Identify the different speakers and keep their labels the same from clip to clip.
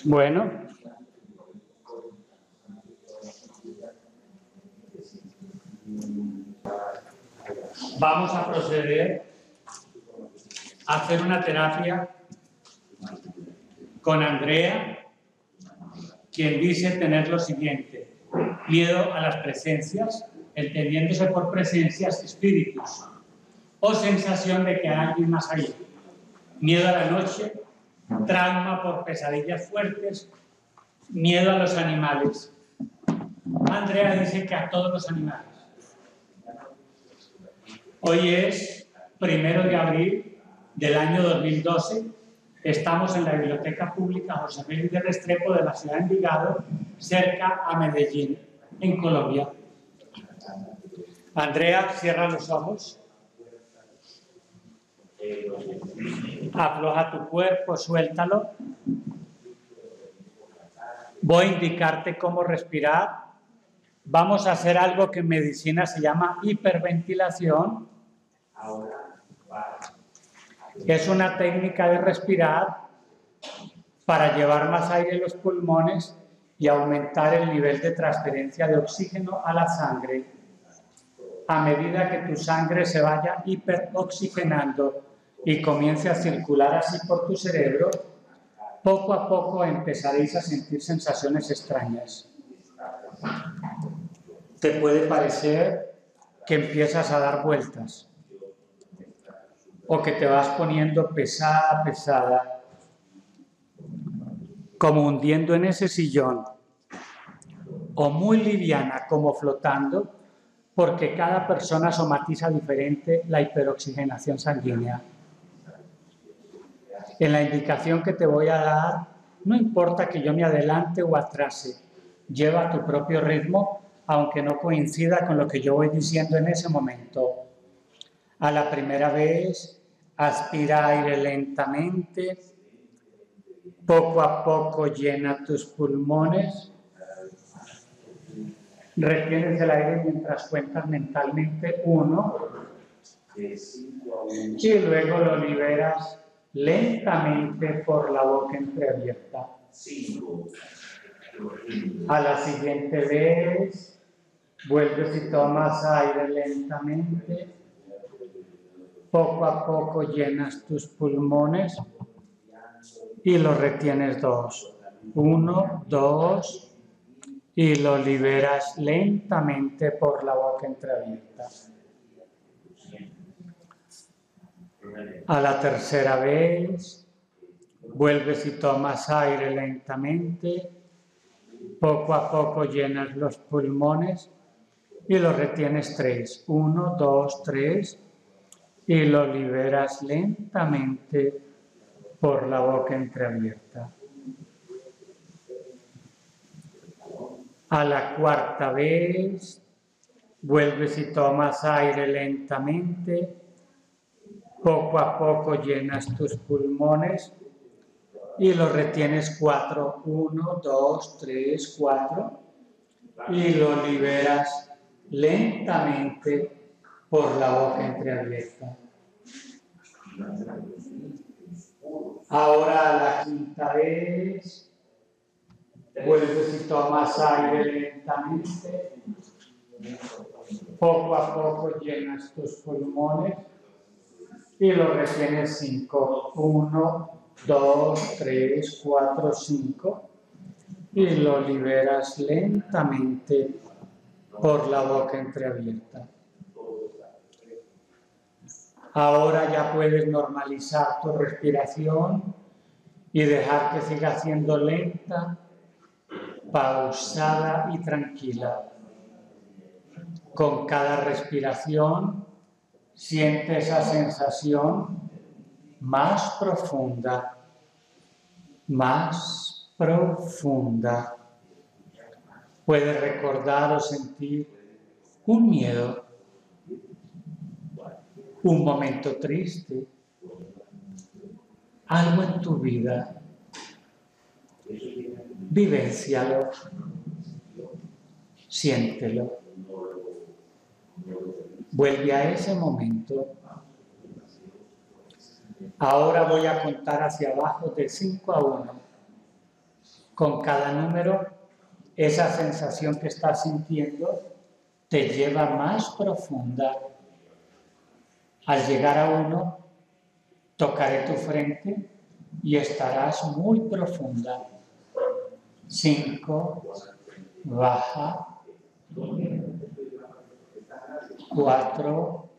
Speaker 1: Bueno, vamos a proceder a hacer una terapia con Andrea, quien dice tener lo siguiente: miedo a las presencias, entendiéndose por presencias espíritus, o sensación de que hay alguien más allá. Miedo a la noche, trauma por pesadillas fuertes, miedo a los animales. Andrea dice que a todos los animales. Hoy es 1 de abril del año 2012. Estamos en la Biblioteca Pública José Félix de Restrepo de la ciudad de Envigado, cerca a Medellín, en Colombia. Andrea, cierra los ojos. Afloja tu cuerpo, suéltalo. Voy a indicarte cómo respirar. Vamos a hacer algo que en medicina se llama hiperventilación. Es una técnica de respirar para llevar más aire a los pulmones y aumentar el nivel de transferencia de oxígeno a la sangre. A medida que tu sangre se vaya hiperoxigenando y comience a circular así por tu cerebro, poco a poco empezaréis a sentir sensaciones extrañas. Te puede parecer que empiezas a dar vueltas o que te vas poniendo pesada, pesada, como hundiendo en ese sillón, o muy liviana, como flotando, porque cada persona somatiza diferente la hiperoxigenación sanguínea. En la indicación que te voy a dar, no importa que yo me adelante o atrase, lleva tu propio ritmo, aunque no coincida con lo que yo voy diciendo en ese momento. A la primera vez, aspira aire lentamente, poco a poco llena tus pulmones, retienes el aire mientras cuentas mentalmente 1, y luego lo liberas lentamente por la boca entreabierta. A la siguiente vez, vuelves y tomas aire lentamente. Poco a poco llenas tus pulmones y lo retienes 2. 1, 2, y lo liberas lentamente por la boca entreabierta. A la tercera vez, vuelves y tomas aire lentamente. Poco a poco llenas los pulmones y lo retienes 3. 1, 2, 3, y lo liberas lentamente por la boca entreabierta. A la cuarta vez, vuelves y tomas aire lentamente. Poco a poco llenas tus pulmones y lo retienes 4. 1, 2, 3, 4, y lo liberas lentamente por la boca entreabierta. Ahora a la quinta vez, vuelves y tomas aire lentamente. Poco a poco llenas tus pulmones y lo retienes 5. 1, 2, 3, 4, 5, y lo liberas lentamente por la boca entreabierta. Ahora ya puedes normalizar tu respiración y dejar que siga siendo lenta, pausada y tranquila. Con cada respiración, siente esa sensación más profunda, más profunda. Puedes recordar o sentir un miedo, un momento triste, algo en tu vida. Vivéncialo, siéntelo. Vuelve a ese momento. Ahora voy a contar hacia abajo de 5 a 1. Con cada número, esa sensación que estás sintiendo te lleva más profunda. Al llegar a 1, tocaré tu frente y estarás muy profunda. 5, baja. 4,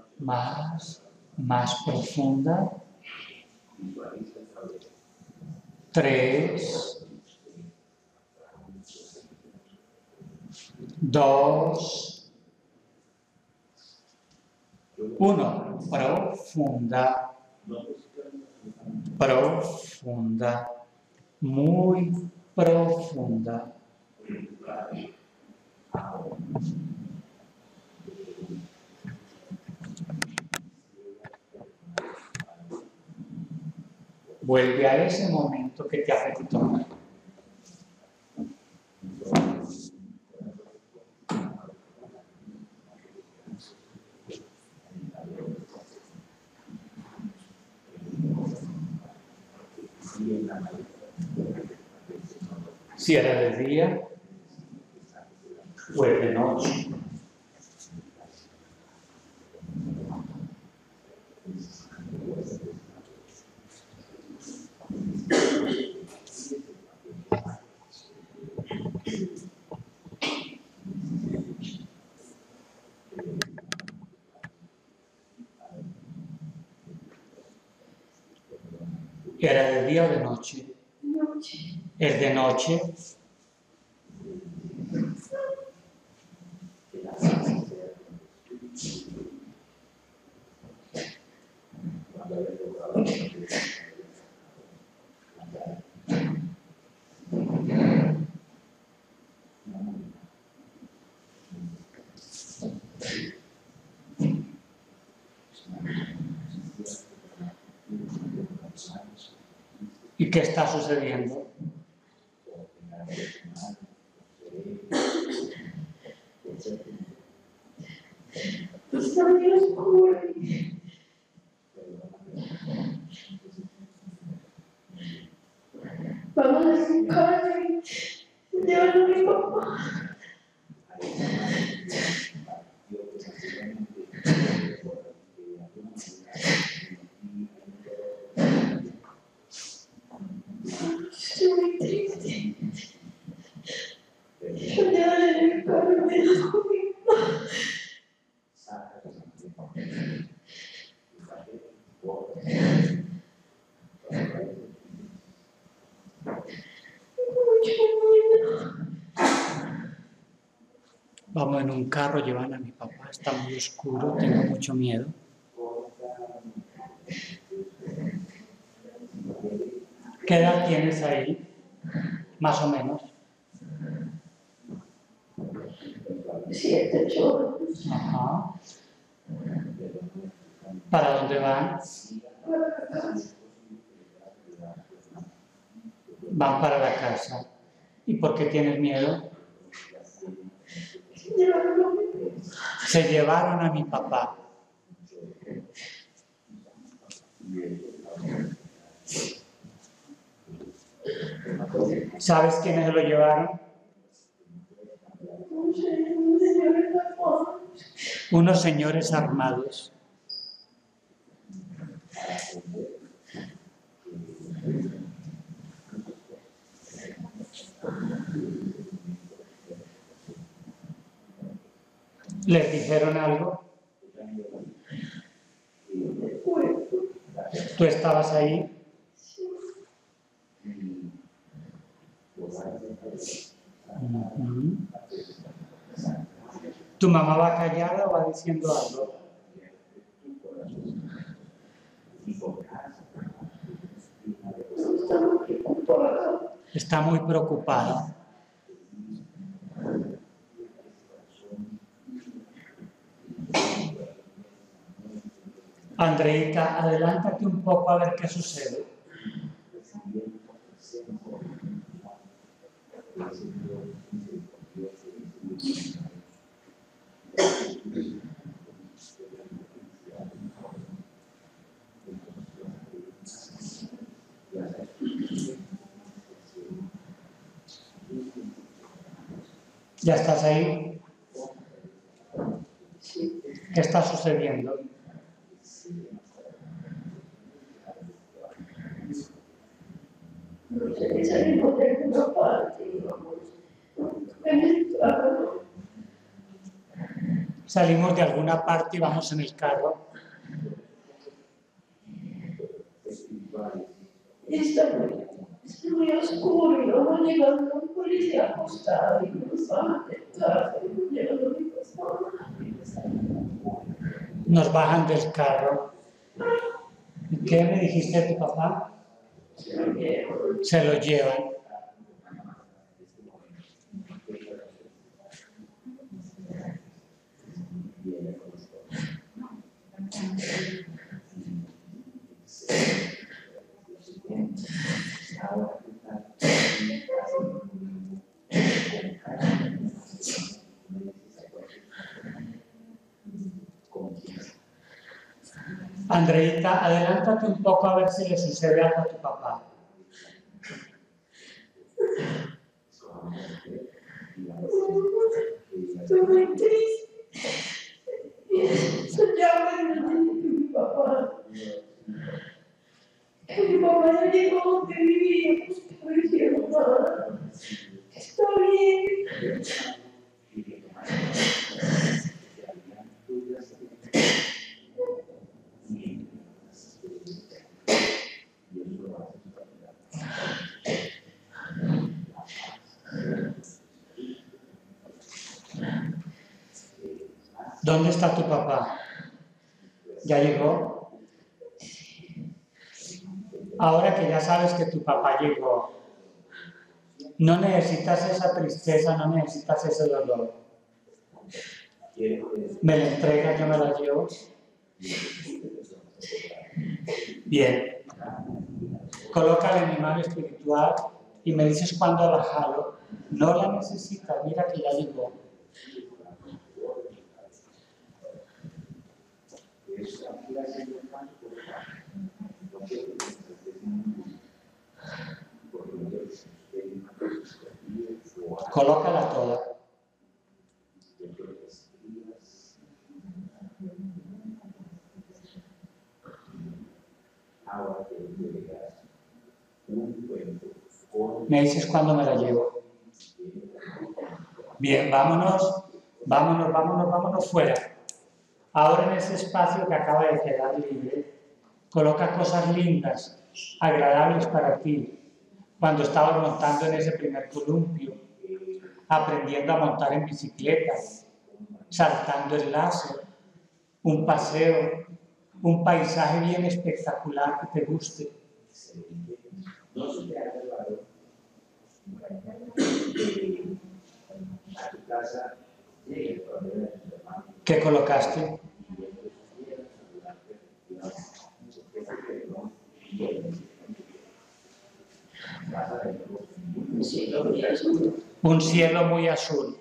Speaker 1: más profunda. 3, 2, 1. Profunda. Profunda. Muy profunda. Vuelve a ese momento que te afectó. Si era de día o de noche. ¿Era de día o de noche?
Speaker 2: Noche.
Speaker 1: ¿Es de noche? ¿Y qué está sucediendo?
Speaker 2: Está muy oscuro. Vamos a su casa y llevarlo a mi papá. Estoy muy triste. Yo llevaré el carro de la comida.
Speaker 1: Vamos en un carro, llevan a mi papá, está muy oscuro, tengo mucho miedo. ¿Qué edad tienes ahí? Más o menos.
Speaker 2: 7, 8.
Speaker 1: Ajá. ¿Para dónde van? Van para la casa. ¿Y por qué tienes miedo? Se llevaron a mi papá. ¿Sabes quiénes se lo llevaron? Unos señores armados. ¿Les dijeron algo? ¿Tú estabas ahí? Uh-huh. ¿Tu mamá va callada o va diciendo algo? Está muy preocupada. Andreita, adelántate un poco a ver qué sucede. ¿Ya estás ahí?
Speaker 2: Sí.
Speaker 1: ¿Qué está sucediendo?
Speaker 2: No sé si salimos de alguna parte y vamos en el carro.
Speaker 1: Salimos de alguna parte y vamos en el carro.
Speaker 2: Y está muy oscuro y luego llegando un policía acostado y nos bajan del carro y nos llevan a mi papá.
Speaker 1: Nos bajan del carro. ¿Y qué me dijiste de tu papá? Se lo llevan. Andreita, adelántate un poco a ver si le sucede algo a tu papá.
Speaker 2: Estoy muy triste. Eso llama y me dice que mi papá ya llegó donde vivía, pues que no hicieron nada. Está bien.
Speaker 1: ¿Dónde está tu papá? ¿Ya llegó? Ahora que ya sabes que tu papá llegó, no necesitas esa tristeza, no necesitas ese dolor. ¿Me la entregas, yo me la llevo? Bien. Coloca el animal espiritual y me dices cuándo la jalo. No la necesitas, mira que ya llegó. Colócala toda. Me dices cuándo me la llevo. Bien, vámonos fuera. Ahora en ese espacio que acaba de quedar libre, coloca cosas lindas, agradables para ti. Cuando estabas montando en ese primer columpio, aprendiendo a montar en bicicleta, saltando el láser, un paseo, un paisaje bien espectacular que te guste. ¿Qué colocaste? Un cielo muy azul.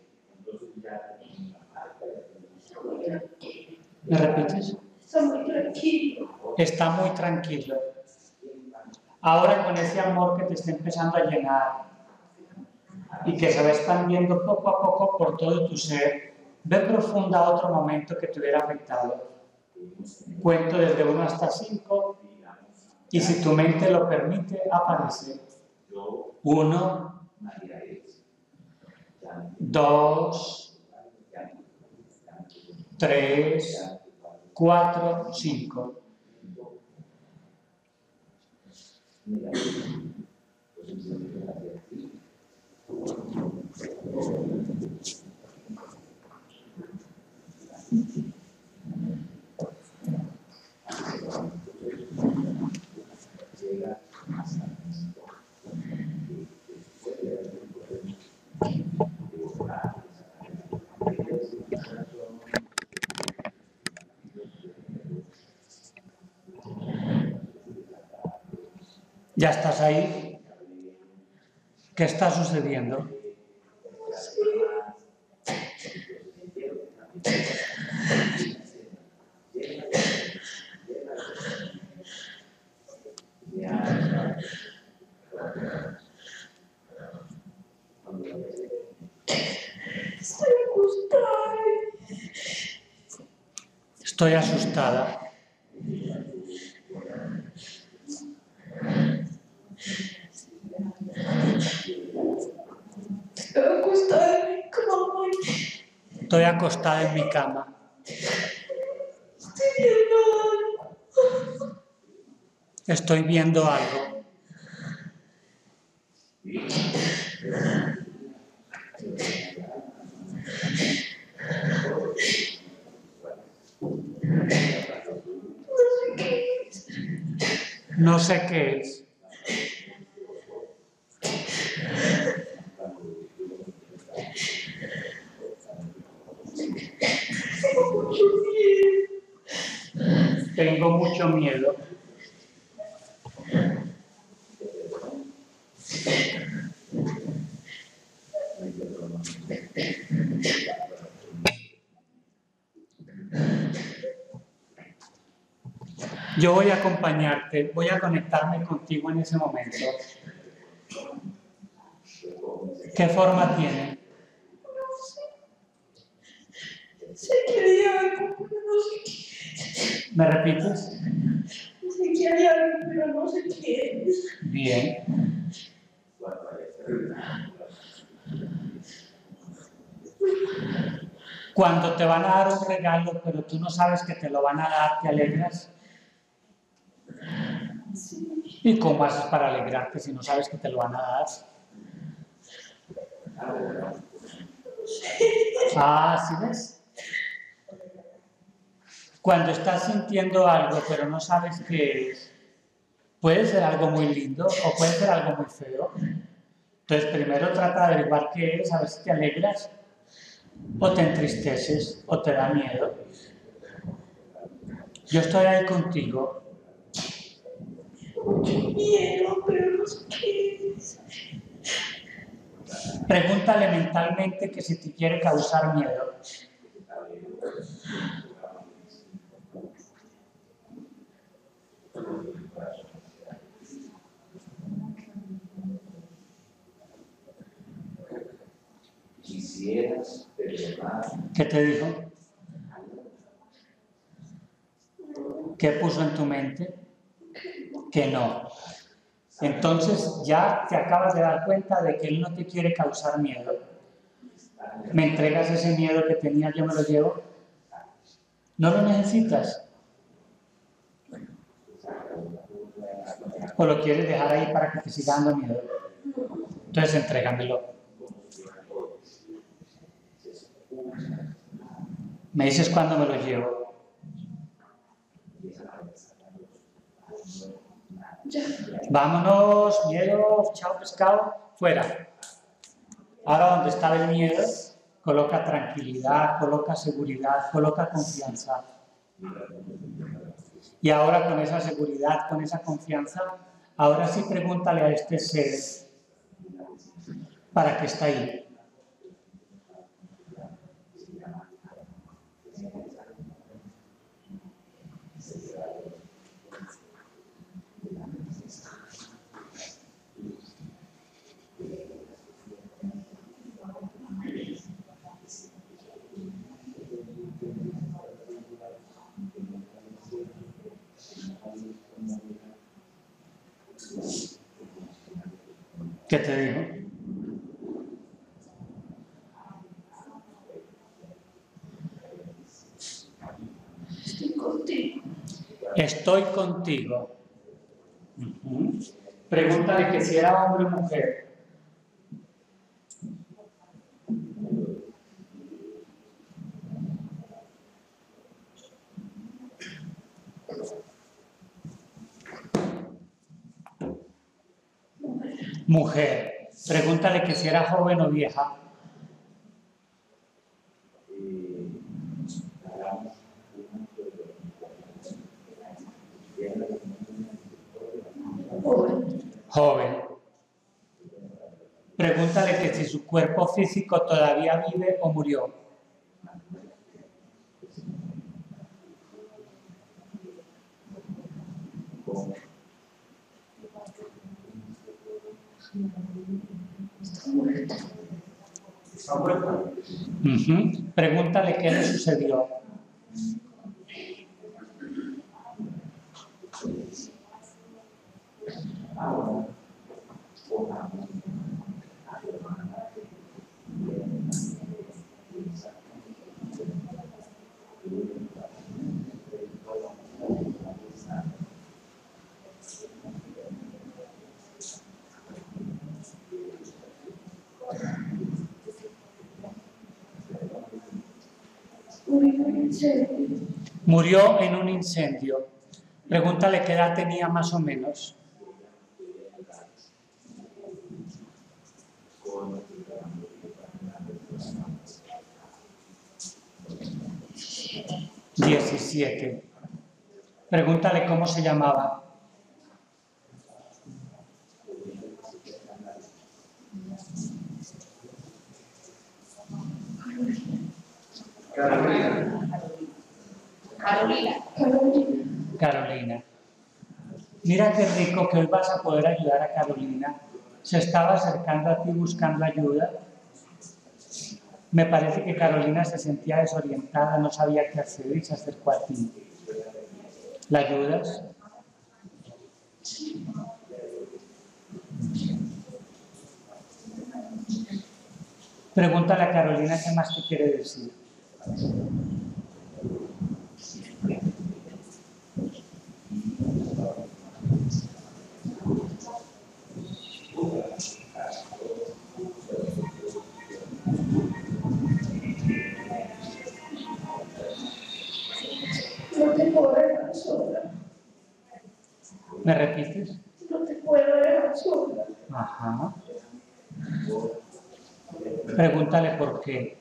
Speaker 1: ¿Me repites?
Speaker 2: Está muy tranquilo.
Speaker 1: Está muy tranquilo. Ahora con ese amor que te está empezando a llenar y que se va expandiendo poco a poco por todo tu ser, ve profunda a otro momento que te hubiera afectado. Cuento desde 1 hasta 5 y si tu mente lo permite, aparece. 1, 2, 3, 4, 5. ¿Ya estás ahí? ¿Qué está sucediendo?
Speaker 2: Estoy acostada.
Speaker 1: Estoy asustada.
Speaker 2: Estoy acostada en mi cama.
Speaker 1: Estoy acostada en mi cama.
Speaker 2: Estoy viendo algo.
Speaker 1: Estoy viendo algo. No sé qué es. Tengo mucho miedo. Yo voy a acompañarte, voy a conectarme contigo en ese momento. ¿Qué forma tiene?
Speaker 2: Sé que hay algo, pero no sé qué.
Speaker 1: ¿Me repites?
Speaker 2: Sé que hay algo, pero no sé qué es.
Speaker 1: Bien. Cuando te van a dar un regalo, pero tú no sabes que te lo van a dar, ¿te alegras?
Speaker 2: Sí.
Speaker 1: ¿Y cómo haces para alegrarte si no sabes que te lo van a dar? Ah, ¿sí ves? Cuando estás sintiendo algo, pero no sabes qué es, puede ser algo muy lindo o puede ser algo muy feo. Entonces, primero trata de averiguar qué es, a ver si te alegras, o te entristeces, o te da miedo. Yo estoy ahí contigo.
Speaker 2: Mucho miedo, pero no sé qué es.
Speaker 1: Pregúntale mentalmente que si te quiere causar miedo.
Speaker 3: Quisieras perdonar.
Speaker 1: ¿Qué te dijo? ¿Qué puso en tu mente? Que no. Entonces ya te acabas de dar cuenta de que él no te quiere causar miedo. ¿Me entregas ese miedo que tenía, yo me lo llevo? ¿No lo necesitas? ¿O lo quieres dejar ahí para que te siga dando miedo? Entonces entrégamelo. Me dices cuándo me lo llevo. Vámonos, miedo, chao pescado, fuera. Ahora donde estaba el miedo, coloca tranquilidad, coloca seguridad, coloca confianza. Y ahora con esa seguridad, con esa confianza, ahora sí pregúntale a este ser para qué está ahí. ¿Qué te dijo?
Speaker 2: Estoy contigo.
Speaker 1: Estoy contigo. Pregúntale que si era hombre o mujer. Mujer. Pregúntale que si era joven o vieja. Joven. Pregúntale que si su cuerpo físico todavía vive o murió.
Speaker 2: Está muerto.
Speaker 1: Pregúntale qué le sucedió. Murió en un incendio. Pregúntale qué edad tenía más o menos. $17. Pregúntale cómo se llamaba. Carolina. Mira qué rico que hoy vas a poder ayudar a Carolina. Se estaba acercando a ti buscando ayuda. Me parece que Carolina se sentía desorientada, no sabía qué hacer y se acercó a ti. ¿La ayudas? Pregúntale a Carolina qué más te quiere decir.
Speaker 2: No te puedo dejar sola.
Speaker 1: ¿Me repites?
Speaker 2: No te puedo dejar sola.
Speaker 1: Ajá. Pregúntale por qué.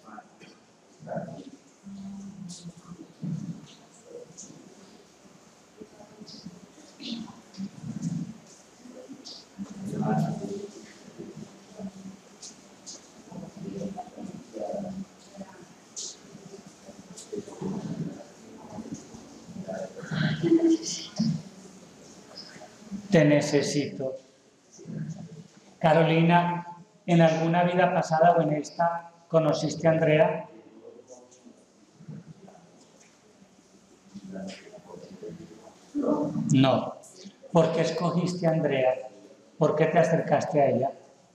Speaker 1: Te necesito. Carolina, ¿en alguna vida pasada o en esta conociste a Andrea? No. ¿Por qué escogiste a Andrea? ¿Por qué te acercaste a ella?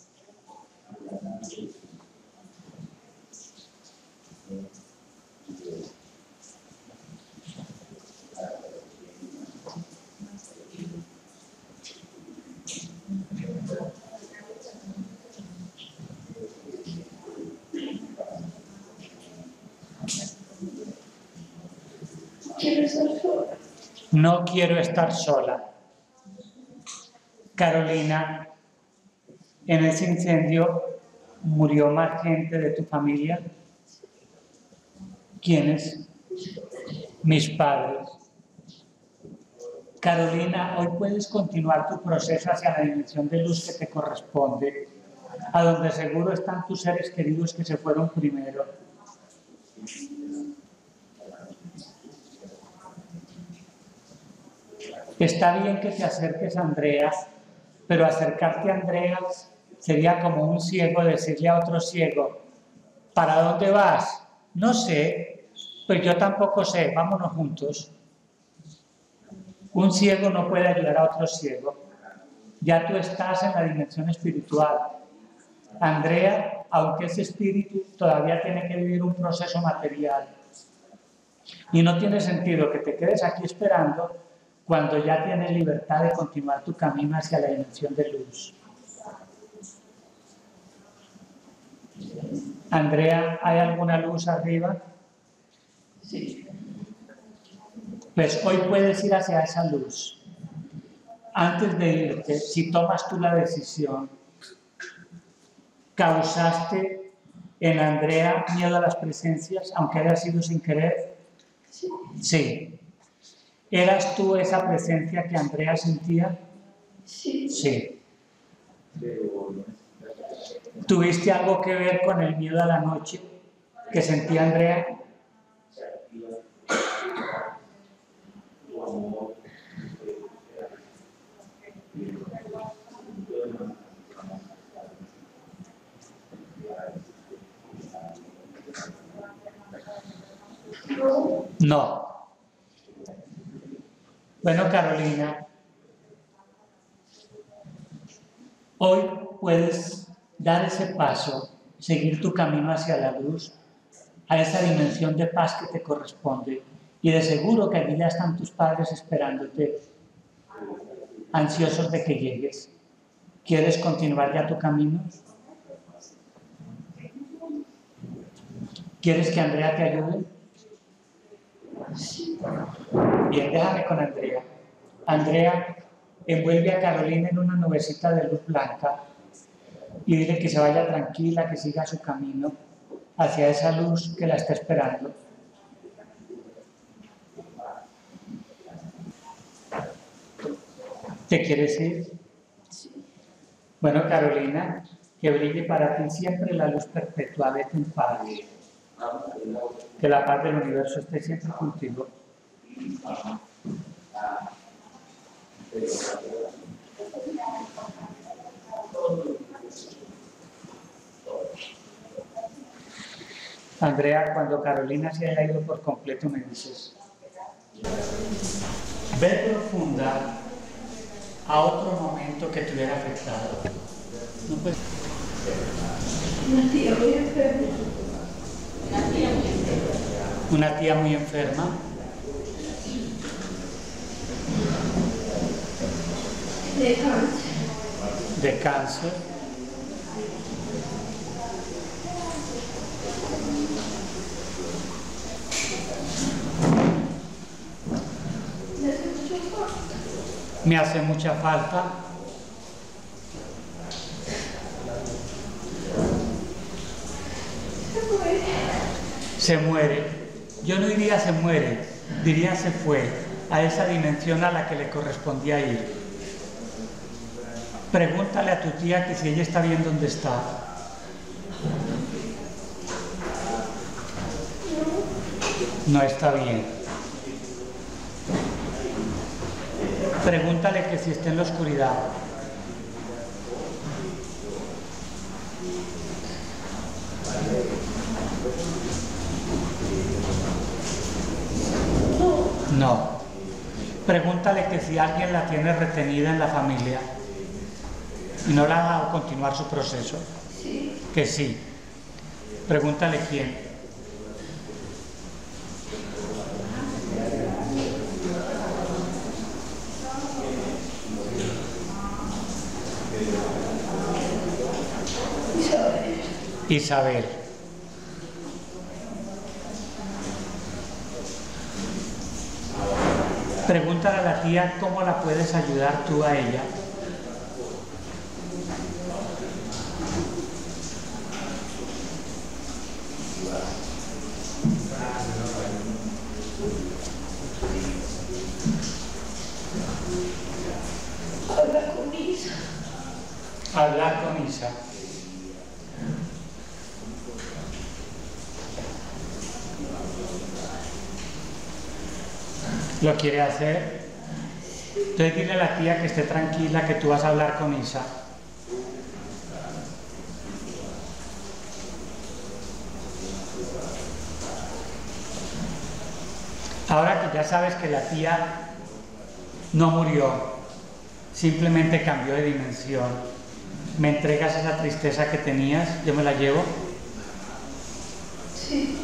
Speaker 2: Quiero estar sola.
Speaker 1: No quiero estar sola. Carolina, en ese incendio murió más gente de tu familia. ¿Quiénes? Mis padres. Carolina, hoy puedes continuar tu proceso hacia la dimensión de luz que te corresponde, a donde seguro están tus seres queridos que se fueron primero. Está bien que te acerques a Andrea, pero acercarte a Andrea sería como un ciego decirle a otro ciego, ¿para dónde vas? No sé, pues yo tampoco sé, vámonos juntos. Un ciego no puede ayudar a otro ciego. Ya tú estás en la dimensión espiritual. Andrea, aunque es espíritu, todavía tiene que vivir un proceso material. Y no tiene sentido que te quedes aquí esperando cuando ya tienes libertad de continuar tu camino hacia la dimensión de luz. Andrea, ¿hay alguna luz arriba?
Speaker 2: Sí.
Speaker 1: Pues hoy puedes ir hacia esa luz. Antes de irte, si tomas tú la decisión, ¿causaste en Andrea miedo a las presencias, aunque haya sido sin querer?
Speaker 2: Sí.
Speaker 1: Sí. ¿Eras tú esa presencia que Andrea sentía?
Speaker 2: Sí.
Speaker 1: Sí. ¿Tuviste algo que ver con el miedo a la noche que sentía Andrea?
Speaker 2: No.
Speaker 1: No. Bueno, Carolina, hoy puedes dar ese paso, seguir tu camino hacia la luz, a esa dimensión de paz que te corresponde. Y de seguro que allí ya están tus padres esperándote, ansiosos de que llegues. ¿Quieres continuar ya tu camino? ¿Quieres que Andrea te ayude? Bien, déjame con Andrea. Andrea, envuelve a Carolina en una nubecita de luz blanca y dile que se vaya tranquila, que siga su camino hacia esa luz que la está esperando. ¿Te quieres ir?
Speaker 2: Sí.
Speaker 1: Bueno, Carolina, que brille para ti siempre la luz perpetua, vete en paz. Que la paz del universo esté siempre contigo. Andrea, cuando Carolina se haya ido por completo, me dices. Ve profunda a otro momento que te hubiera afectado. No puedes.
Speaker 2: Una tía muy enferma.
Speaker 1: Una tía muy enferma.
Speaker 2: De cáncer.
Speaker 1: De cáncer. Me hace mucha falta. Se muere. Yo no diría se muere, diría se fue a esa dimensión a la que le correspondía ir. Pregúntale a tu tía que si ella está bien donde está. No está bien. Pregúntale que si está en la oscuridad. No. Pregúntale que si alguien la tiene retenida en la familia y no la ha dejado continuar su proceso.
Speaker 2: Sí.
Speaker 1: Que sí. Pregúntale quién. Isabel. Pregúntale a la tía cómo la puedes ayudar tú a ella.
Speaker 2: Hablar con Isa.
Speaker 1: Hablar con Isa. ¿Lo quiere hacer? Entonces dile a la tía que esté tranquila, que tú vas a hablar con Isa. Ahora que ya sabes que la tía no murió, simplemente cambió de dimensión, ¿me entregas esa tristeza que tenías? ¿Yo me la llevo?
Speaker 2: Sí.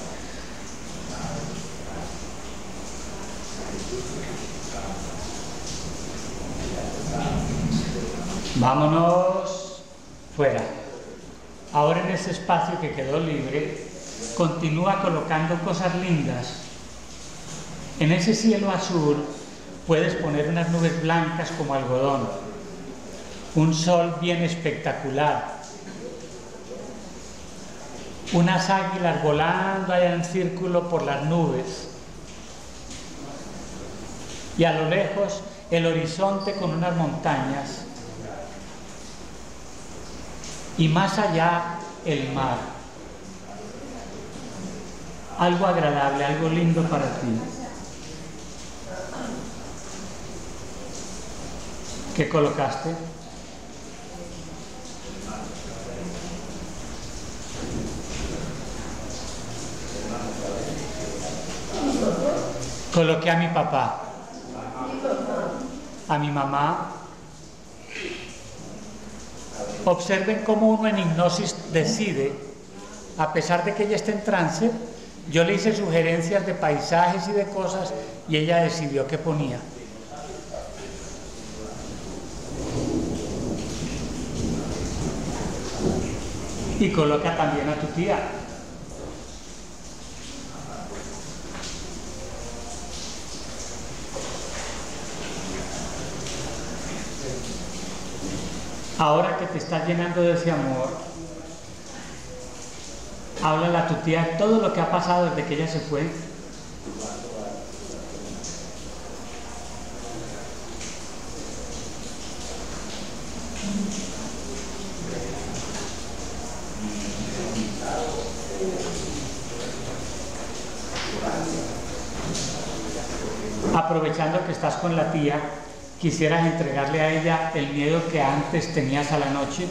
Speaker 1: Vámonos fuera. Ahora en ese espacio que quedó libre, continúa colocando cosas lindas. En ese cielo azul puedes poner unas nubes blancas como algodón, un sol bien espectacular, unas águilas volando allá en círculo por las nubes y a lo lejos el horizonte con unas montañas y más allá el mar. Algo agradable, algo lindo para ti. ¿Qué colocaste? Coloqué a mi papá, a mi mamá. Observen cómo uno en hipnosis decide, a pesar de que ella esté en trance, yo le hice sugerencias de paisajes y de cosas y ella decidió qué ponía. Y coloca también a tu tía. Ahora que te estás llenando de ese amor, háblale a tu tía todo lo que ha pasado desde que ella se fue. Aprovechando que estás con la tía, ¿quisieras entregarle a ella el miedo que antes tenías a la noche?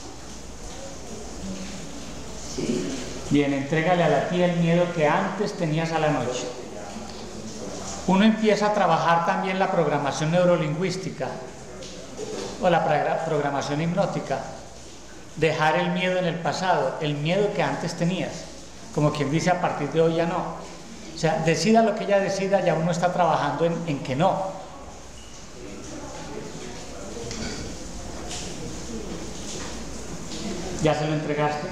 Speaker 2: Sí.
Speaker 1: Bien, entrégale a la tía el miedo que antes tenías a la noche. Uno empieza a trabajar también la programación neurolingüística o la programación hipnótica. Dejar el miedo en el pasado, el miedo que antes tenías. Como quien dice, a partir de hoy ya no. O sea, decida lo que ella decida, ya uno está trabajando en que no. ¿Ya se lo entregaste?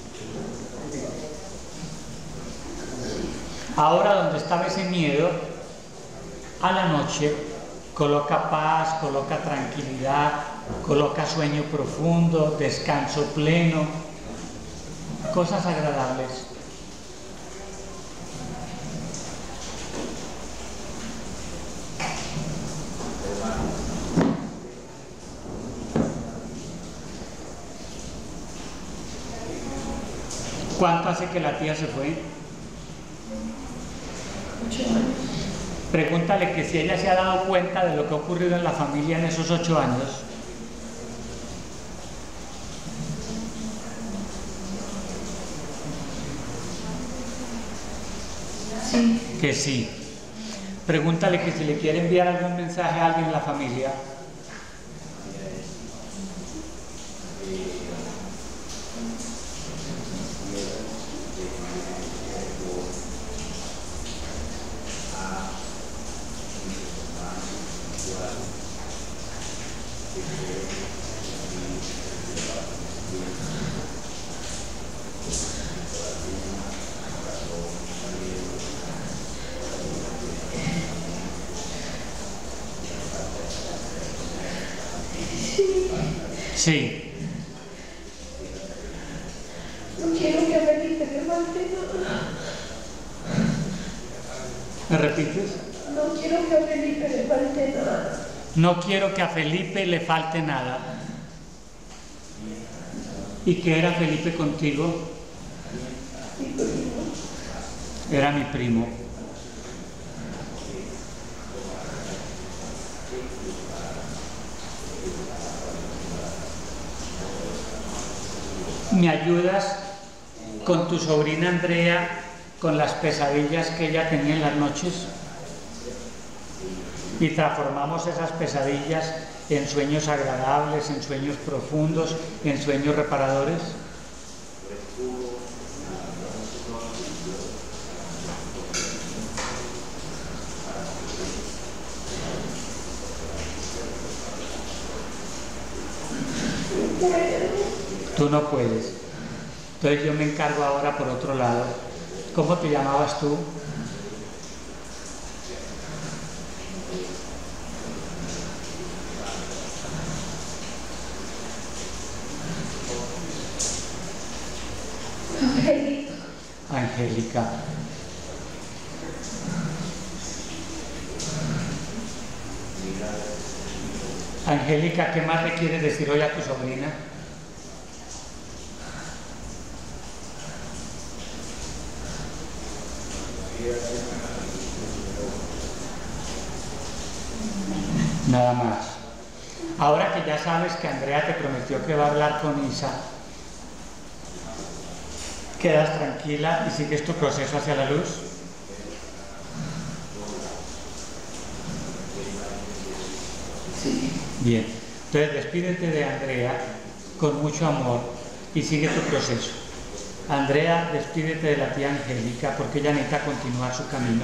Speaker 1: Ahora, donde estaba ese miedo, a la noche, coloca paz, coloca tranquilidad, coloca sueño profundo, descanso pleno, cosas agradables. ¿Cuánto hace que la tía se fue?
Speaker 2: 8 años.
Speaker 1: Pregúntale que si ella se ha dado cuenta de lo que ha ocurrido en la familia en esos 8 años.
Speaker 2: Sí.
Speaker 1: Que sí. Pregúntale que si le quiere enviar algún mensaje a alguien en la familia. Sí.
Speaker 2: No quiero que a Felipe le falte nada.
Speaker 1: ¿Me repites?
Speaker 2: No quiero que a Felipe le falte nada.
Speaker 1: No quiero que a Felipe le falte nada. ¿Y qué era Felipe contigo?
Speaker 2: Mi primo.
Speaker 1: Era mi primo. ¿Me ayudas con tu sobrina Andrea con las pesadillas que ella tenía en las noches? Y transformamos esas pesadillas en sueños agradables, en sueños profundos, en sueños reparadores. Tú no puedes. Entonces yo me encargo ahora por otro lado. ¿Cómo te llamabas tú?
Speaker 2: Angélica.
Speaker 1: Angélica. Angélica, ¿qué más le quieres decir hoy a tu sobrina? Nada más. Ahora que ya sabes que Andrea te prometió que va a hablar con Isa, ¿quedas tranquila y sigues tu proceso hacia la luz?
Speaker 2: Sí.
Speaker 1: Bien, entonces despídete de Andrea con mucho amor y sigue tu proceso. Andrea, despídete de la tía Angélica porque ella necesita continuar su camino.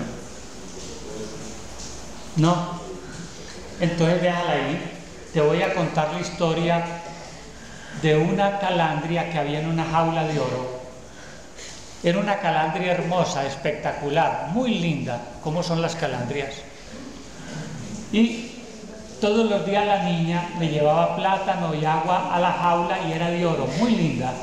Speaker 1: ¿No? Entonces déjala ahí. Te voy a contar la historia de una calandria que había en una jaula de oro. Era una calandria hermosa, espectacular, muy linda, como son las calandrias. Y todos los días la niña le llevaba plátano y agua a la jaula y era de oro, muy linda.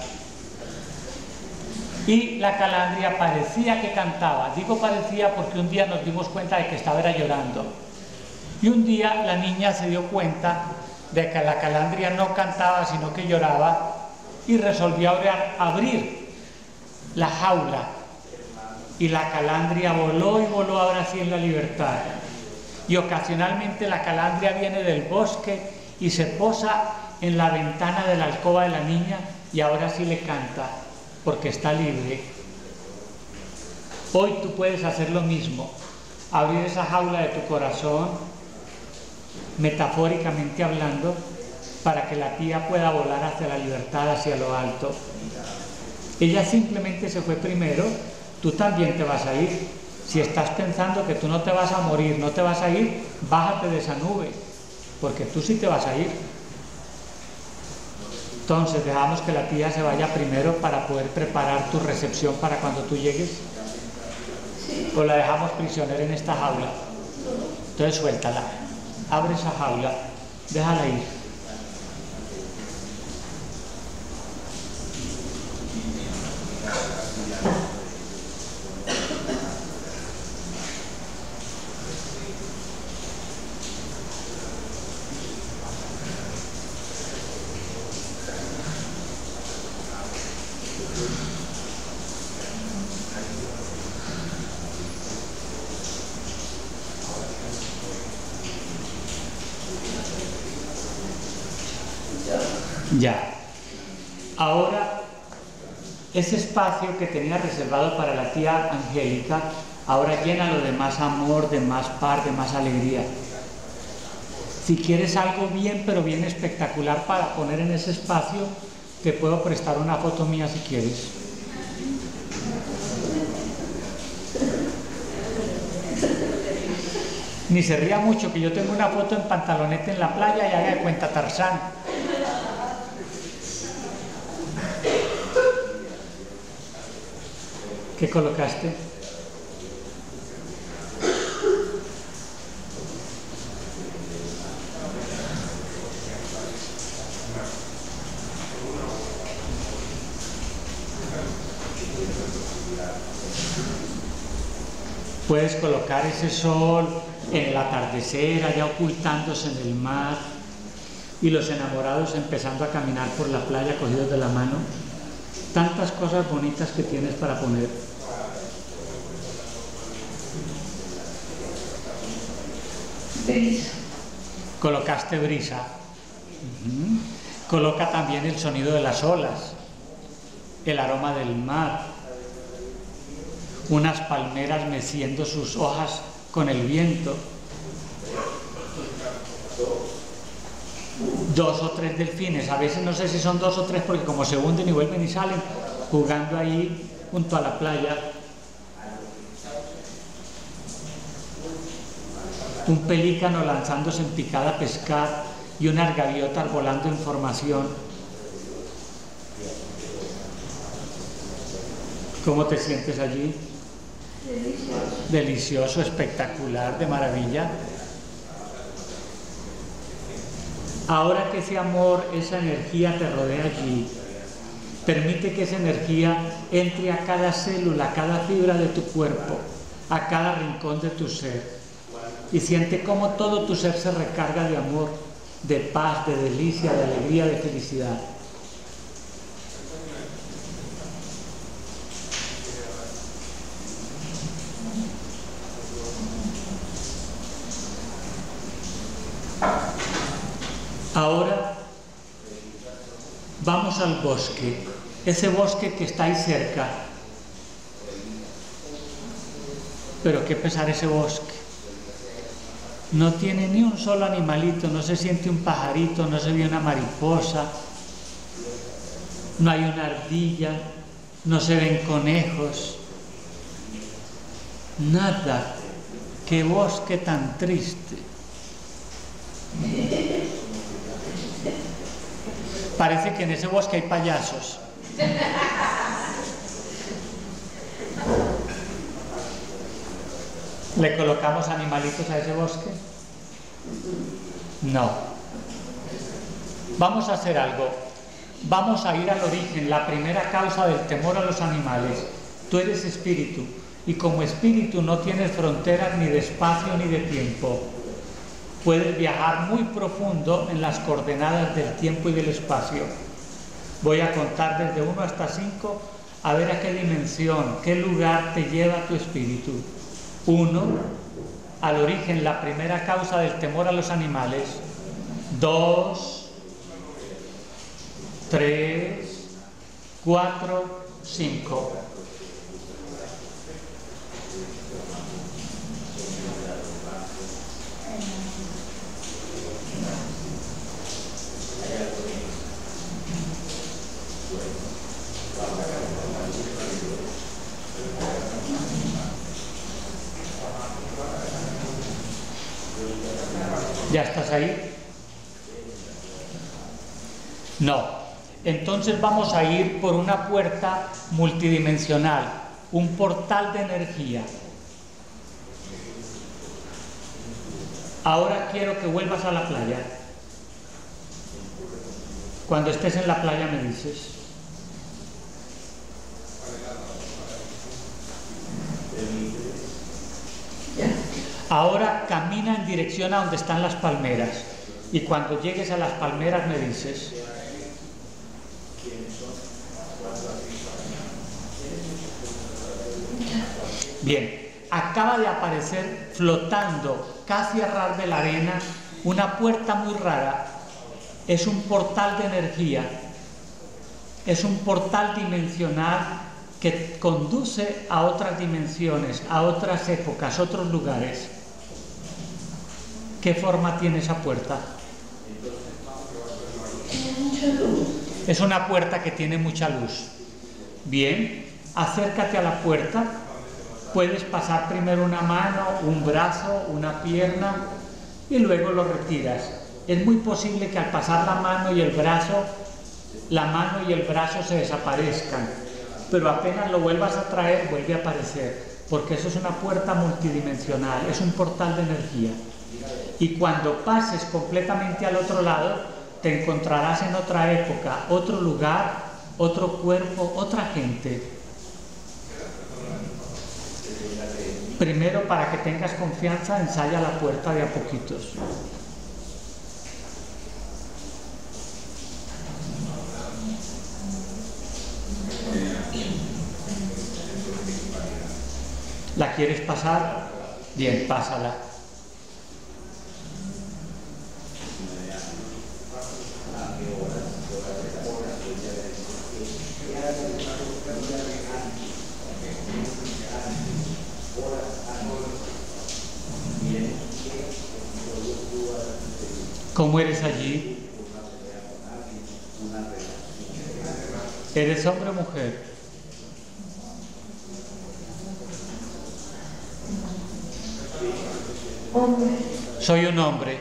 Speaker 1: Y la calandria parecía que cantaba. Digo parecía porque un día nos dimos cuenta de que estaba llorando. Y un día la niña se dio cuenta de que la calandria no cantaba, sino que lloraba, y resolvió abrir la jaula. Y la calandria voló y voló ahora sí en la libertad. Y ocasionalmente la calandria viene del bosque y se posa en la ventana de la alcoba de la niña y ahora sí le canta, porque está libre. Hoy tú puedes hacer lo mismo, abrir esa jaula de tu corazón, metafóricamente hablando, para que la tía pueda volar hacia la libertad, hacia lo alto. Ella simplemente se fue primero, tú también te vas a ir. Si estás pensando que tú no te vas a morir, no te vas a ir, bájate de esa nube, porque tú sí te vas a ir. Entonces dejamos que la tía se vaya primero para poder preparar tu recepción para cuando tú llegues. O la dejamos prisionera en esta jaula. Entonces suéltala, abre esa jaula, déjala ir. Ya. Ahora, ese espacio que tenía reservado para la tía Angélica, ahora llénalo de más amor, de más paz, de más alegría. Si quieres algo bien, pero bien espectacular para poner en ese espacio, te puedo prestar una foto mía si quieres. Ni se ría mucho, que yo tengo una foto en pantaloneta en la playa y haga de cuenta Tarzán. ¿Qué colocaste? Puedes colocar ese sol en el atardecer, allá ocultándose en el mar, y los enamorados empezando a caminar por la playa cogidos de la mano. Tantas cosas bonitas que tienes para poner.
Speaker 2: Brisa.
Speaker 1: Colocaste brisa. Coloca también el sonido de las olas, el aroma del mar, unas palmeras meciendo sus hojas con el viento, 2 o 3 delfines, a veces no sé si son 2 o 3 porque como se hunden y vuelven y salen, jugando ahí junto a la playa. Un pelícano lanzándose en picada a pescar y unas gaviotas volando en formación. ¿Cómo te sientes allí?
Speaker 2: Delicioso.
Speaker 1: Delicioso, espectacular, de maravilla. Ahora que ese amor, esa energía te rodea allí, permite que esa energía entre a cada célula, a cada fibra de tu cuerpo, a cada rincón de tu ser. Y siente cómo todo tu ser se recarga de amor, de paz, de delicia, de alegría, de felicidad. Ahora vamos al bosque, ese bosque que está ahí cerca. Pero qué pesar ese bosque. No tiene ni un solo animalito, no se siente un pajarito, no se ve una mariposa, no hay una ardilla, no se ven conejos, nada. ¡Qué bosque tan triste! Parece que en ese bosque hay payasos. ¿Le colocamos animalitos a ese bosque? No. Vamos a hacer algo. Vamos a ir al origen, la primera causa del temor a los animales. Tú eres espíritu, y como espíritu no tienes fronteras ni de espacio ni de tiempo. Puedes viajar muy profundo en las coordenadas del tiempo y del espacio. Voy a contar desde 1 hasta 5 a ver a qué dimensión, qué lugar te lleva tu espíritu. 1, al origen, la primera causa del temor a los animales. 2, 3, 4, 5. ¿Ya estás ahí? No. Entonces vamos a ir por una puerta multidimensional, un portal de energía. Ahora quiero que vuelvas a la playa. Cuando estés en la playa me dices. Ahora camina en dirección a donde están las palmeras y cuando llegues a las palmeras me dices. Bien, acaba de aparecer flotando casi a ras de la arena una puerta muy rara. Es un portal de energía, es un portal dimensional que conduce a otras dimensiones, a otras épocas, otros lugares. ¿Qué forma tiene esa puerta? Es una puerta que tiene mucha luz. Bien, acércate a la puerta. Puedes pasar primero una mano, un brazo, una pierna y luego lo retiras. Es muy posible que al pasar la mano y el brazo se desaparezcan, pero apenas lo vuelvas a traer vuelve a aparecer, porque eso es una puerta multidimensional, es un portal de energía. Y cuando pases completamente al otro lado, te encontrarás en otra época, otro lugar, otro cuerpo, otra gente. Primero, para que tengas confianza, ensaya la puerta de a poquitos. ¿La quieres pasar? Bien, pásala. ¿Cómo eres allí? ¿Eres hombre o mujer?
Speaker 2: Hombre.
Speaker 1: Soy un hombre.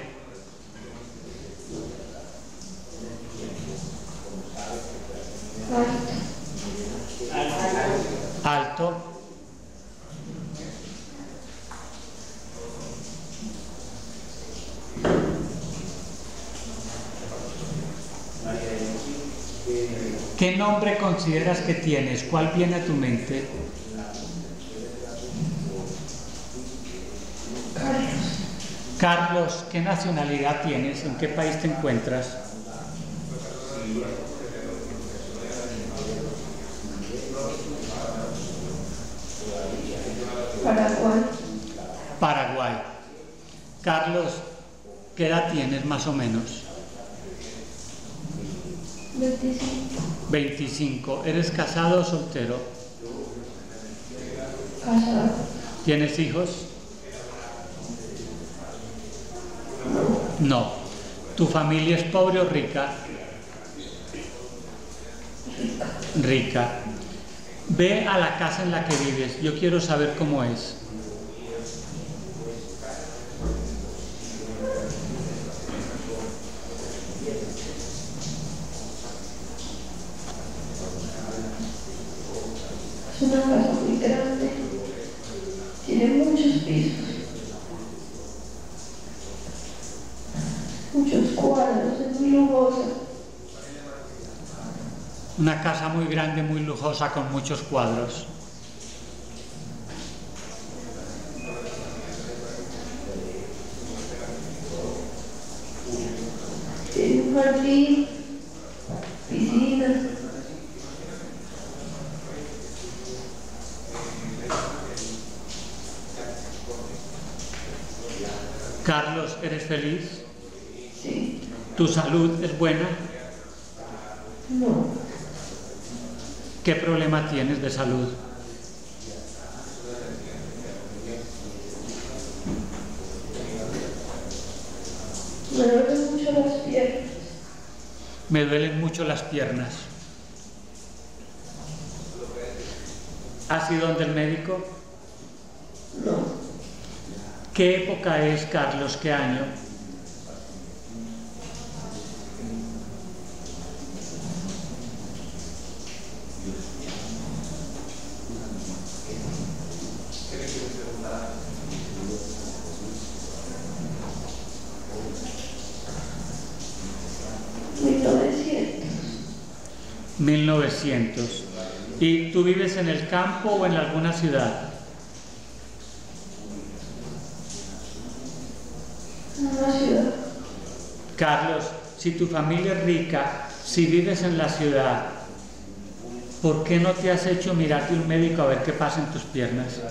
Speaker 1: Alto. ¿Qué nombre consideras que tienes? ¿Cuál viene a tu mente? Carlos, ¿qué nacionalidad tienes? ¿En qué país te encuentras?
Speaker 2: Paraguay.
Speaker 1: Paraguay. Carlos, ¿qué edad tienes más o menos?
Speaker 2: 25.
Speaker 1: 25. ¿Eres casado o soltero?
Speaker 2: Casado.
Speaker 1: ¿Tienes hijos? No. ¿Tu familia es pobre o rica? Rica. Ve a la casa en la que vives. Yo quiero saber cómo es.
Speaker 2: Es una casa muy grande, tiene muchos pisos, muchos cuadros, es muy lujosa.
Speaker 1: Una casa muy grande, muy lujosa, con muchos cuadros.
Speaker 2: Tiene un jardín, piscina.
Speaker 1: Carlos, ¿eres feliz?
Speaker 2: Sí.
Speaker 1: ¿Tu salud es buena?
Speaker 2: No.
Speaker 1: ¿Qué problema tienes de salud?
Speaker 2: Me duelen mucho las piernas.
Speaker 1: Me duelen mucho las piernas. ¿Has ido donde el médico?
Speaker 2: No.
Speaker 1: ¿Qué época es, Carlos? ¿Qué año? ¿1900? ¿Y tú vives en el campo o en alguna ciudad?
Speaker 2: Una ciudad.
Speaker 1: Carlos, si tu familia es rica, si vives en la ciudad, ¿por qué no te has hecho mirarte un médico a ver qué pasa en tus piernas?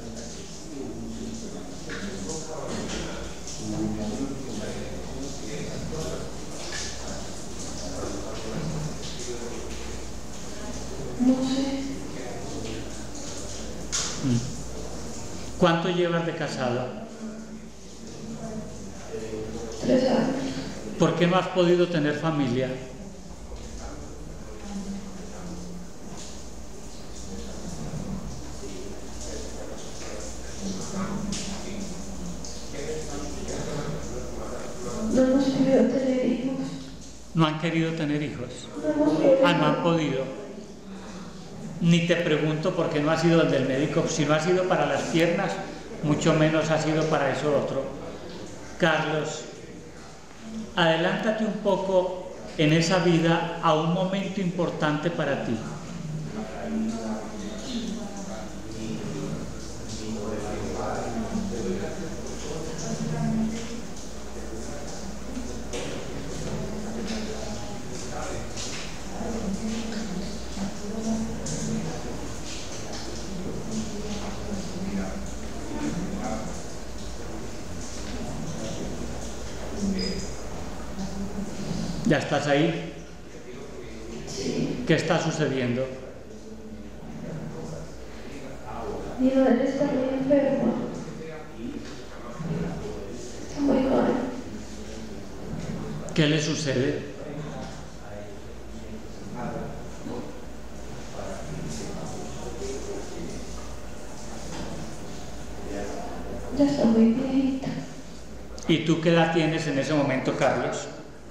Speaker 2: No sé.
Speaker 1: ¿Cuánto llevas de casado?
Speaker 2: 3 años.
Speaker 1: ¿Por qué no has podido tener familia?
Speaker 2: No hemos podido tener hijos.
Speaker 1: ¿No han querido tener hijos?
Speaker 2: No hemos podido.
Speaker 1: No han podido. Ni te pregunto por qué no has ido donde el médico. Si no ha sido para las piernas, mucho menos ha sido para eso otro. Carlos, adelántate un poco en esa vida a un momento importante para ti. ¿Ya estás ahí?
Speaker 2: Sí.
Speaker 1: ¿Qué está sucediendo?
Speaker 2: Mi madre está muy enferma. Está muy mal.
Speaker 1: ¿Qué le sucede?
Speaker 2: Ya está muy viejita.
Speaker 1: ¿Y tú qué edad tienes en ese momento, Carlos?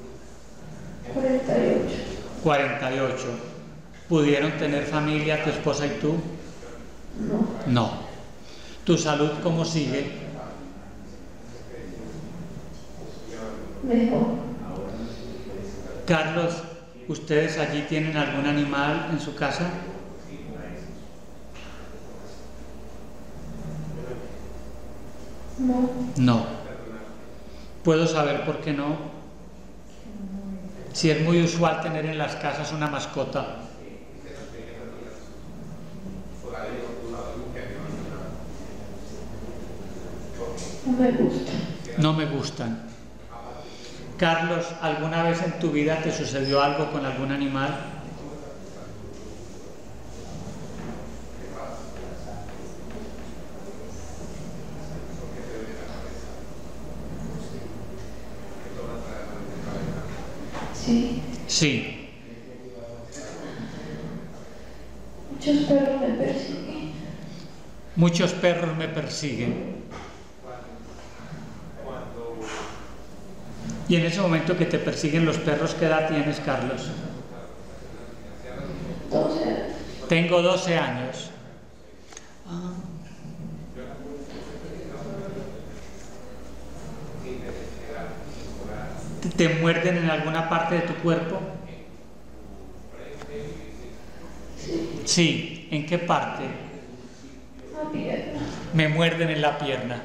Speaker 2: 48.
Speaker 1: 48. ¿Pudieron tener familia tu esposa y tú?
Speaker 2: No.
Speaker 1: No. ¿Tu salud cómo sigue?
Speaker 2: Mejor.
Speaker 1: Carlos, ¿ustedes allí tienen algún animal en su casa?
Speaker 2: No.
Speaker 1: No. ¿Puedo saber por qué no? Si es muy usual tener en las casas una mascota.
Speaker 2: No me gusta.
Speaker 1: No me gustan. Carlos, ¿alguna vez en tu vida te sucedió algo con algún animal?
Speaker 2: Sí.
Speaker 1: Sí.
Speaker 2: Muchos perros me persiguen.
Speaker 1: Muchos perros me persiguen. Y en ese momento que te persiguen los perros, ¿qué edad tienes, Carlos?
Speaker 2: 12.
Speaker 1: Tengo 12 años. ¿Te muerden en alguna parte de tu cuerpo? Sí. ¿En qué parte?
Speaker 2: La pierna.
Speaker 1: Me muerden en la pierna.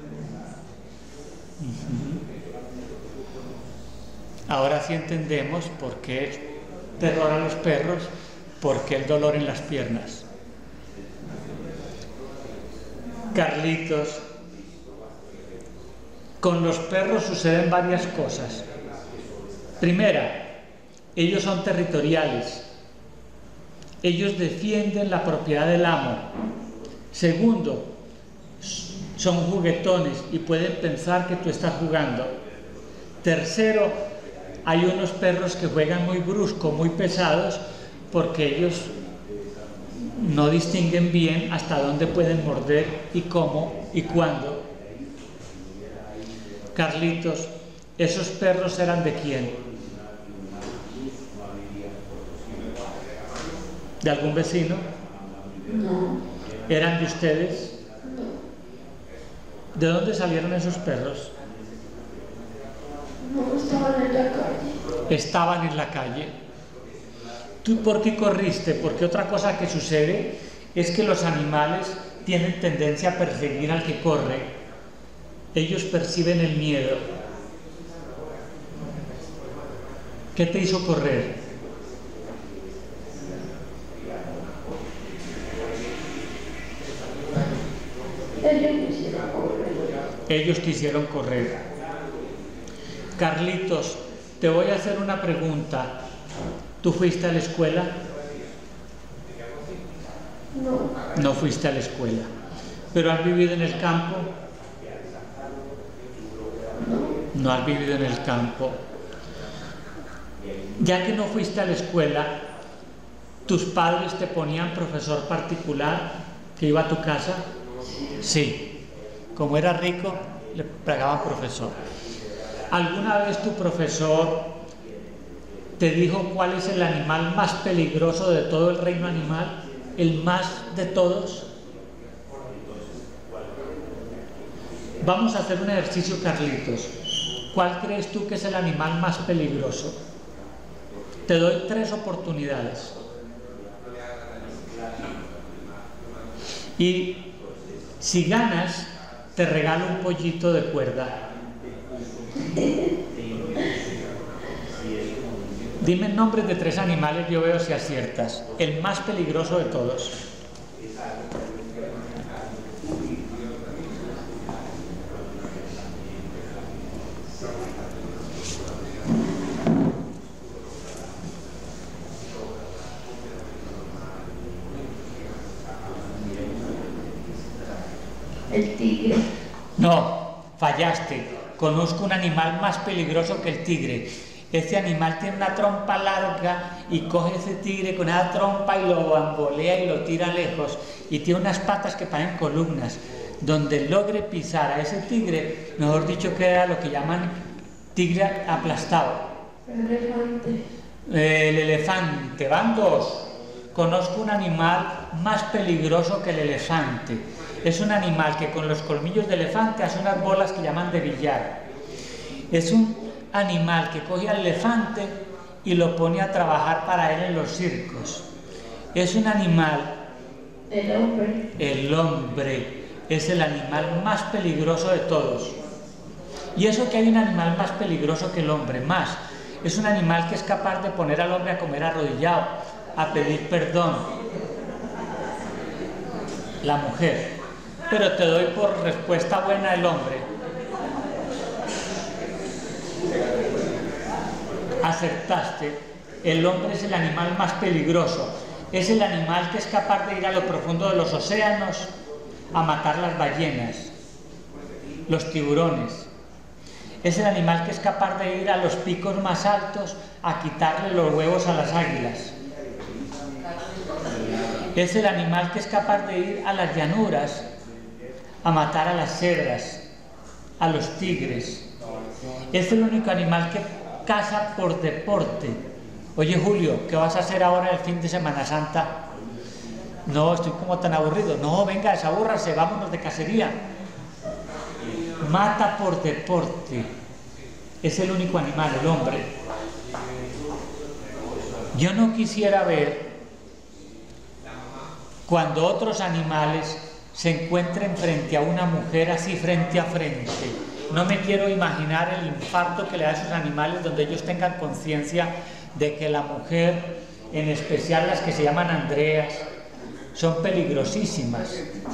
Speaker 1: Ahora sí entendemos por qué el terror a los perros, por qué el dolor en las piernas. Carlitos, con los perros suceden varias cosas. Primera, ellos son territoriales. Ellos defienden la propiedad del amo. Segundo, son juguetones y pueden pensar que tú estás jugando. Tercero, hay unos perros que juegan muy brusco, muy pesados, porque ellos no distinguen bien hasta dónde pueden morder y cómo y cuándo. Carlitos, ¿esos perros eran de quién? ¿De algún vecino?
Speaker 2: No.
Speaker 1: ¿Eran de ustedes?
Speaker 2: No.
Speaker 1: ¿De dónde salieron esos perros?
Speaker 2: No, estaban en la calle.
Speaker 1: Estaban en la calle. ¿Tú por qué corriste? Porque otra cosa que sucede es que los animales tienen tendencia a perseguir al que corre. Ellos perciben el miedo. ¿Qué te hizo correr? Ellos quisieron correr. Carlitos, te voy a hacer una pregunta. ¿Tú fuiste a la escuela?
Speaker 2: No.
Speaker 1: No fuiste a la escuela. ¿Pero has vivido en el campo? No has vivido en el campo. Ya que no fuiste a la escuela, ¿tus padres te ponían profesor particular que iba a tu casa? Sí. Como era rico, le pagaban profesor. ¿Alguna vez tu profesor te dijo cuál es el animal más peligroso de todo el reino animal? ¿El más de todos? Vamos a hacer un ejercicio, Carlitos. ¿Cuál crees tú que es el animal más peligroso? Te doy 3 oportunidades. Y si ganas, te regalo un pollito de cuerda. Dime nombres de 3 animales, yo veo si aciertas. El más peligroso de todos.
Speaker 2: El tigre.
Speaker 1: No, fallaste. Conozco un animal más peligroso que el tigre. Ese animal tiene una trompa larga y coge ese tigre con esa trompa y lo bambolea y lo tira lejos. Y tiene unas patas que parecen columnas. Donde logre pisar a ese tigre, mejor dicho, queda lo que llaman tigre aplastado.
Speaker 2: El elefante.
Speaker 1: El elefante, van 2. Conozco un animal más peligroso que el elefante. Es un animal que con los colmillos de elefante hace unas bolas que llaman de billar. Es un animal que coge al elefante y lo pone a trabajar para él en los circos. Es un animal...
Speaker 2: El hombre.
Speaker 1: El hombre es el animal más peligroso de todos. Y eso que hay un animal más peligroso que el hombre, más. Es un animal que es capaz de poner al hombre a comer arrodillado, a pedir perdón. La mujer. Pero te doy por respuesta buena el hombre. Acertaste. El hombre es el animal más peligroso. Es el animal que es capaz de ir a lo profundo de los océanos a matar las ballenas, los tiburones. Es el animal que es capaz de ir a los picos más altos a quitarle los huevos a las águilas. Es el animal que es capaz de ir a las llanuras a matar a las cebras, a los tigres. Es el único animal que caza por deporte. Oye, Julio, ¿qué vas a hacer ahora el fin de Semana Santa? No, estoy como tan aburrido. No, venga, desabúrrase, vámonos de cacería. Mata por deporte. Es el único animal, el hombre. Yo no quisiera ver cuando otros animales se encuentren frente a una mujer así frente a frente. No me quiero imaginar el infarto que le da a esos animales donde ellos tengan conciencia de que la mujer, en especial las que se llaman Andreas, son peligrosísimas.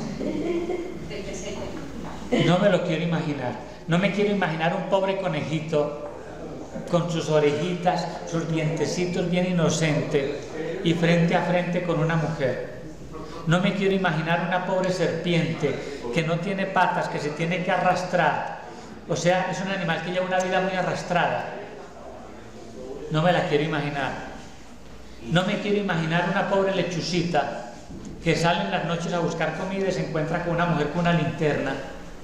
Speaker 1: No me lo quiero imaginar. No me quiero imaginar un pobre conejito con sus orejitas, sus dientecitos bien inocentes y frente a frente con una mujer. No me quiero imaginar una pobre serpiente que no tiene patas, que se tiene que arrastrar. O sea, es un animal que lleva una vida muy arrastrada. No me la quiero imaginar. No me quiero imaginar una pobre lechucita que sale en las noches a buscar comida y se encuentra con una mujer con una linterna.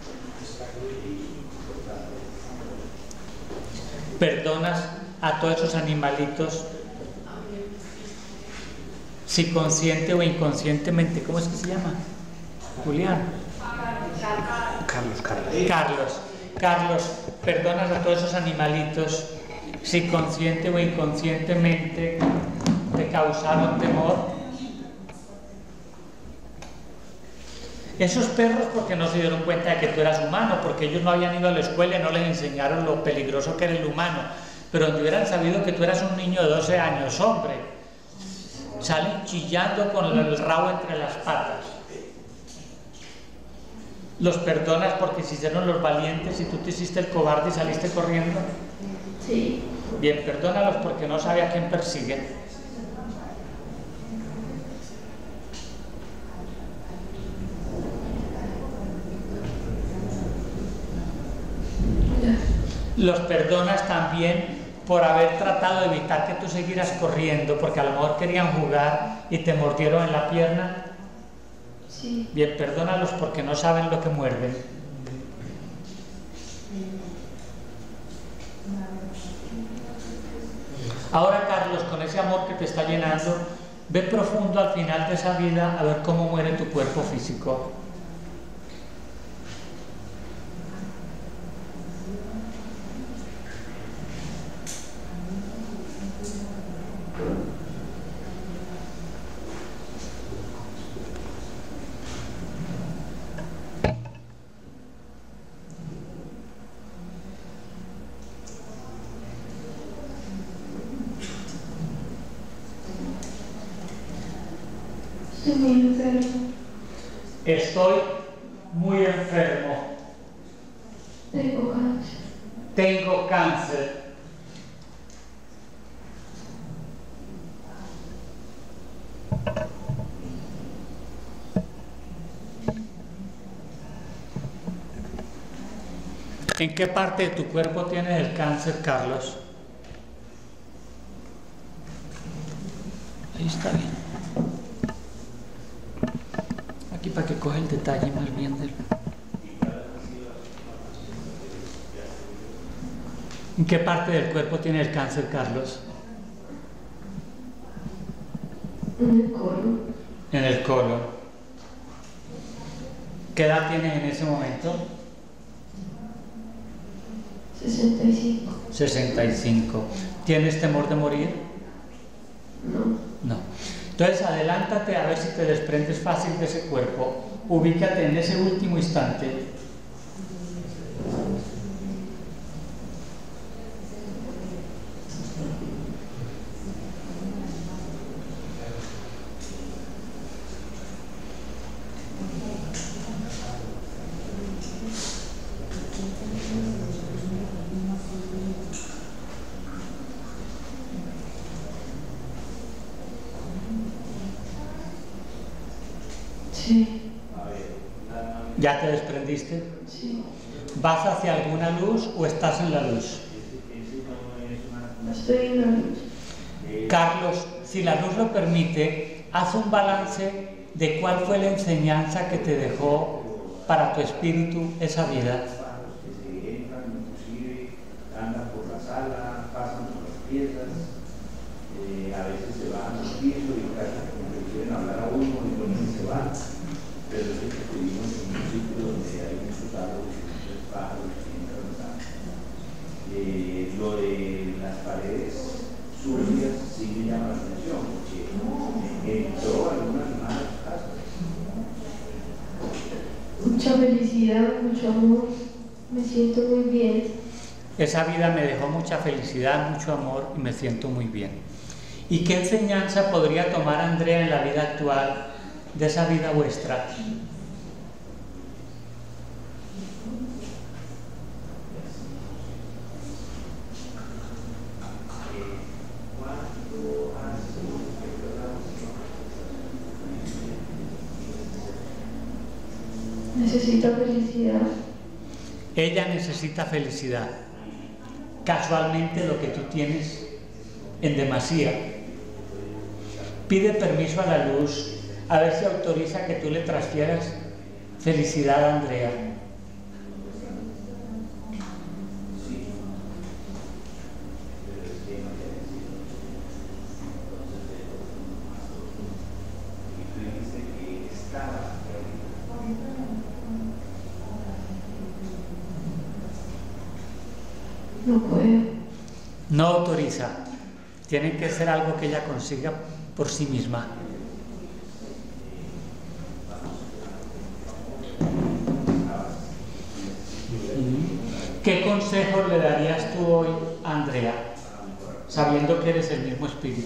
Speaker 1: Perdonas a todos esos animalitos si consciente o inconscientemente. ¿Cómo es que se llama? Julián. Carlos, perdonas a todos esos animalitos si consciente o inconscientemente te causaron temor. Esos perros porque no se dieron cuenta de que tú eras humano, porque ellos no habían ido a la escuela y no les enseñaron lo peligroso que era el humano, pero donde hubieran sabido que tú eras un niño de 12 años, hombre, salen chillando con el rabo entre las patas. ¿Los perdonas porque se hicieron los valientes y tú te hiciste el cobarde y saliste corriendo?
Speaker 2: Sí.
Speaker 1: Bien, perdónalos porque no sabe a quién persiguen. Los perdonas también por haber tratado de evitar que tú siguieras corriendo, porque a lo mejor querían jugar y te mordieron en la pierna.
Speaker 2: Sí.
Speaker 1: Bien, perdónalos porque no saben lo que muerden. Ahora, Carlos, con ese amor que te está llenando, ve profundo al final de esa vida a ver cómo muere tu cuerpo físico.
Speaker 2: Estoy muy enfermo.
Speaker 1: Estoy muy enfermo.
Speaker 2: Tengo cáncer.
Speaker 1: Tengo cáncer. ¿En qué parte de tu cuerpo tienes el cáncer, Carlos? Ahí está bien. Aquí para que coge el detalle más bien del... ¿En qué parte del cuerpo tiene el cáncer, Carlos?
Speaker 2: En el colon.
Speaker 1: En el colon. ¿Qué edad tienes en ese momento?
Speaker 2: 65.
Speaker 1: 65. ¿Tienes temor de morir?
Speaker 2: No.
Speaker 1: No. Entonces adelántate a ver si te desprendes fácil de ese cuerpo. Ubícate en ese último instante.
Speaker 2: Sí.
Speaker 1: ¿Ya te desprendiste?
Speaker 2: Sí.
Speaker 1: ¿Vas hacia alguna luz o estás en la luz?
Speaker 2: Estoy en la luz.
Speaker 1: Carlos, si la luz lo permite, haz un balance de cuál fue la enseñanza que te dejó para tu espíritu esa vida.
Speaker 3: Andan por la sala, pasan por las piedras, a veces se bajan al piso y casi como que quieren hablar a uno y luego se van. Pero es que vivimos en un sitio donde hay muchos árboles y muchos pájaros y lo de las paredes sucias sí me llama la atención porque entró algunas malas casas.
Speaker 2: Mucha felicidad, mucho amor. Me siento muy bien.
Speaker 1: Esa vida me dejó mucha felicidad, mucho amor y me siento muy bien. ¿Y qué enseñanza podría tomar Andrea en la vida actual de esa vida vuestra?
Speaker 2: Necesita felicidad.
Speaker 1: Ella necesita felicidad. Casualmente lo que tú tienes en demasía. Pide permiso a la luz, a ver si autoriza que tú le transfieras felicidad a Andrea.
Speaker 2: No puedo.
Speaker 1: No autoriza. Tiene que ser algo que ella consiga por sí misma. ¿Qué consejos le darías tú hoy a Andrea, sabiendo que eres el mismo espíritu?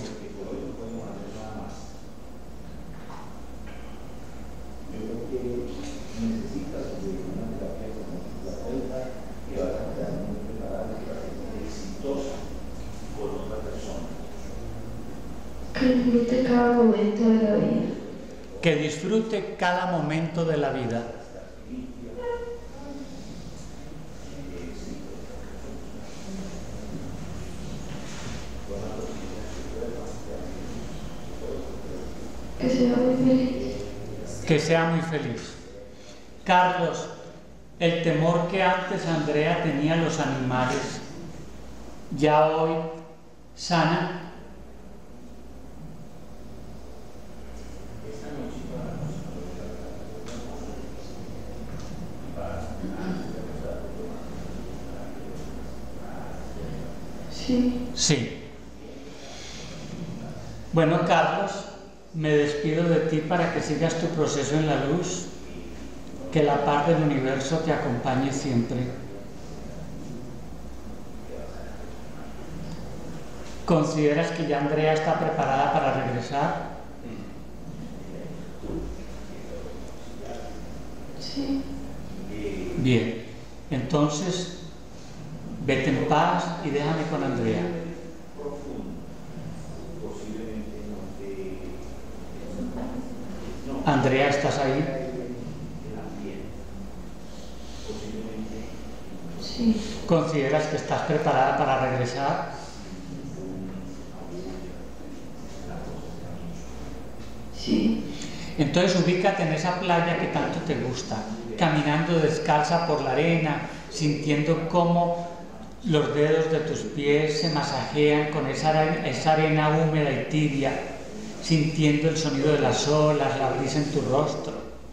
Speaker 2: Que disfrute cada momento de la vida.
Speaker 1: Que disfrute cada momento de la vida.
Speaker 2: Que sea muy feliz.
Speaker 1: Que sea muy feliz. Carlos, el temor que antes Andrea tenía a los animales, ya hoy sana.
Speaker 2: Sí.
Speaker 1: Sí. Bueno, Carlos, me despido de ti para que sigas tu proceso en la luz. Que la paz del universo te acompañe siempre. ¿Consideras que ya Andrea está preparada para regresar?
Speaker 2: Sí.
Speaker 1: Bien, entonces vete en paz y déjame con Andrea. Andrea, ¿estás ahí?
Speaker 2: Sí.
Speaker 1: ¿Consideras que estás preparada para regresar?
Speaker 2: Sí.
Speaker 1: Entonces ubícate en esa playa que tanto te gusta, caminando descalza por la arena, sintiendo cómo los dedos de tus pies se masajean con esa arena húmeda y tibia, sintiendo el sonido de las olas, la brisa en tu rostro,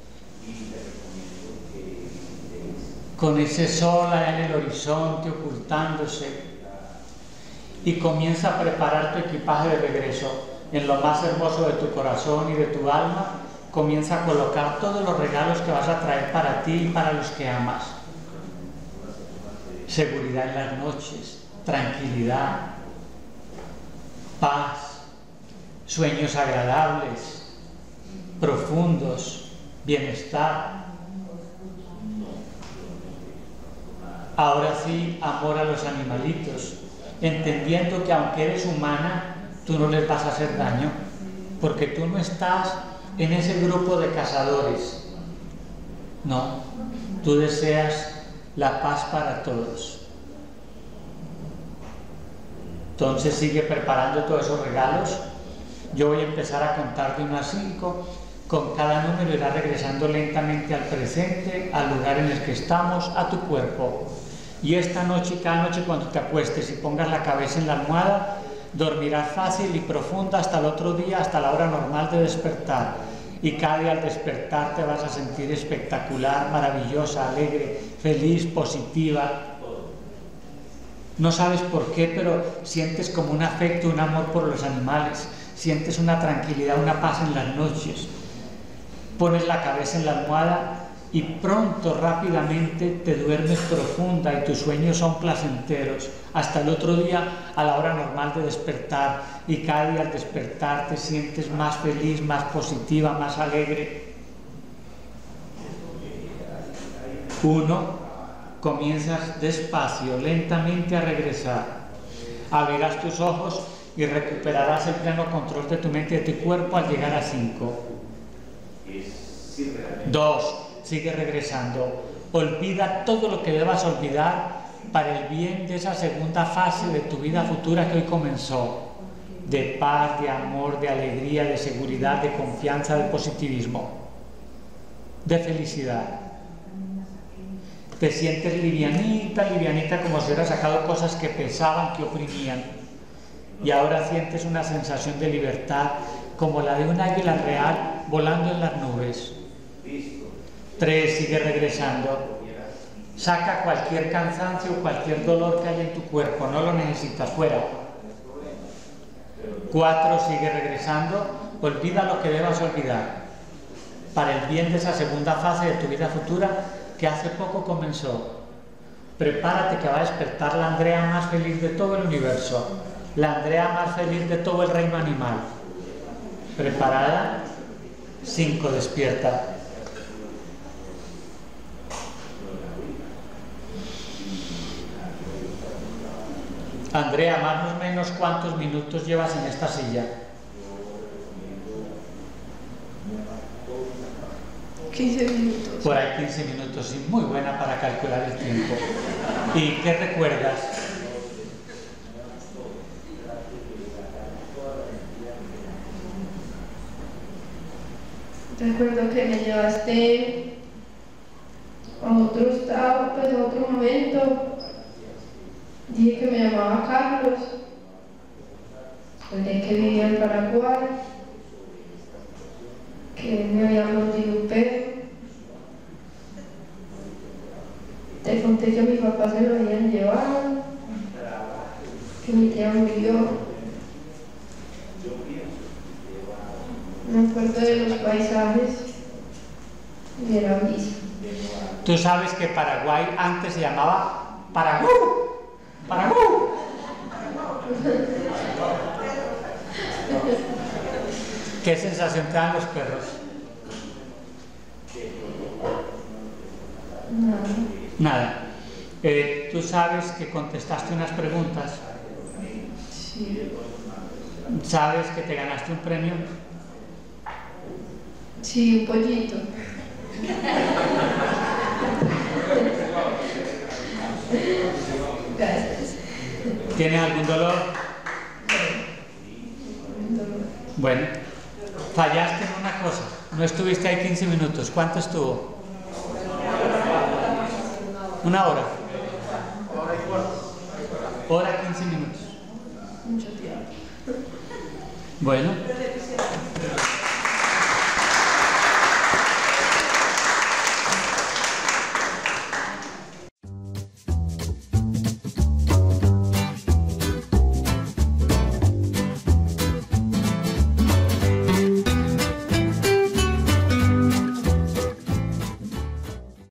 Speaker 1: con ese sol allá en el horizonte ocultándose, y comienza a preparar tu equipaje de regreso. En lo más hermoso de tu corazón y de tu alma, comienza a colocar todos los regalos que vas a traer para ti y para los que amas. Seguridad en las noches, tranquilidad, paz, sueños agradables, profundos, bienestar. Ahora sí, amor a los animalitos, entendiendo que aunque eres humana, tú no les vas a hacer daño, porque tú no estás en ese grupo de cazadores. No, tú deseas la paz para todos. Entonces sigue preparando todos esos regalos. Yo voy a empezar a contar de 1 a 5. Con cada número irá regresando lentamente al presente, al lugar en el que estamos, a tu cuerpo. Y esta noche, cada noche cuando te acuestes y pongas la cabeza en la almohada, dormirás fácil y profunda hasta el otro día, hasta la hora normal de despertar. Y cada día al despertar te vas a sentir espectacular, maravillosa, alegre, feliz, positiva. No sabes por qué, pero sientes como un afecto, un amor por los animales. Sientes una tranquilidad, una paz en las noches. Pones la cabeza en la almohada y pronto, rápidamente, te duermes profunda y tus sueños son placenteros. Hasta el otro día, a la hora normal de despertar. Y cada día al despertar te sientes más feliz, más positiva, más alegre. 1. Comienzas despacio, lentamente a regresar. Abrirás tus ojos y recuperarás el pleno control de tu mente y de tu cuerpo al llegar a 5. 2. Sigue regresando. Olvida todo lo que debas olvidar para el bien de esa segunda fase de tu vida futura que hoy comenzó. De paz, de amor, de alegría, de seguridad, de confianza, de positivismo, de felicidad. Te sientes livianita, livianita, como si hubieras sacado cosas que pesaban, que oprimían. Y ahora sientes una sensación de libertad, como la de un águila real volando en las nubes. 3. Sigue regresando. Saca cualquier cansancio o cualquier dolor que haya en tu cuerpo, no lo necesitas, fuera. 4. Sigue regresando. Olvida lo que debas olvidar, para el bien de esa segunda fase de tu vida futura que hace poco comenzó. Prepárate que va a despertar la Andrea más feliz de todo el universo, la Andrea más feliz de todo el reino animal. ¿Preparada? 5. Despierta. Andrea, más o menos, ¿cuántos minutos llevas en esta silla?
Speaker 2: 15 minutos.
Speaker 1: Por ahí 15 minutos, sí, muy buena para calcular el tiempo. ¿Y qué recuerdas?
Speaker 2: Recuerdo que me llevaste a otro estado, pues a otro momento. Dije que me llamaba Carlos, conté que vivía en Paraguay, que me había mordido un perro. Te conté que mi papá se lo habían llevado, que mi tía murió. Me acuerdo de los paisajes y de la brisa.
Speaker 1: Tú sabes que Paraguay antes se llamaba Paraguay. Paraguay. ¿Qué sensación te dan los perros? Nada. Tú sabes que contestaste unas preguntas.
Speaker 2: Sí.
Speaker 1: ¿Sabes que te ganaste un premio?
Speaker 2: Sí, un pollito. Gracias.
Speaker 1: ¿Tienes algún dolor? Bueno, fallaste en una cosa. No estuviste ahí 15 minutos. ¿Cuánto estuvo? 1 hora. Hora 15 minutos.
Speaker 2: Mucho tiempo.
Speaker 1: Bueno.